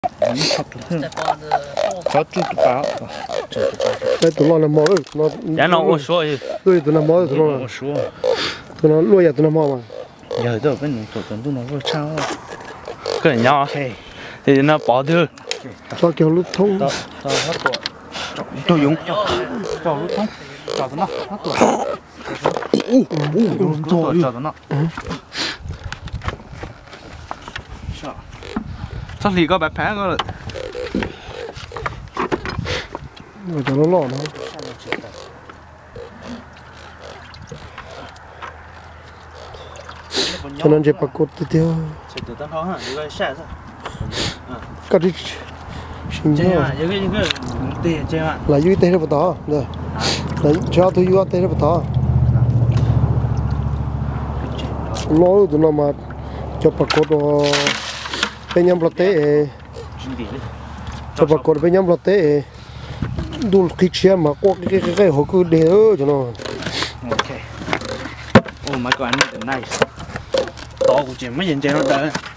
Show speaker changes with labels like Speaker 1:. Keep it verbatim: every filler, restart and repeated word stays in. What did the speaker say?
Speaker 1: có chút báo
Speaker 2: đây tụi nó làm mò nó
Speaker 1: giá nó ô số gì
Speaker 2: tôi tụi nó mò tụi nó
Speaker 1: số
Speaker 2: tụi nó nuôi à tụi nó mò mà
Speaker 1: giờ tôi bên tụi tụi nó vừa sao cái này nhỏ thì nó bỏ được
Speaker 2: cho kiểu lúc thông
Speaker 1: tao tao hết tuổi tôi dùng cho lúc thông cho tụi nó hết tuổi u u tuổi cho tụi nó sao thì có bạch phá có được
Speaker 2: người ta nó lỏ nó cho nên chỉ bắt cột tiếp theo cái đi xin nhớ là duy tê nó to rồi là cho tôi duy tê nó to lối tụi nó mà cho bắt cột bên nhâm lót té cho bắt cột bên nhâm lót té đun kích xe mà qua cái cái cái họ cứ đeo cho nó
Speaker 1: okay oh my god nice to của chị mấy nhìn chơi nó đỡ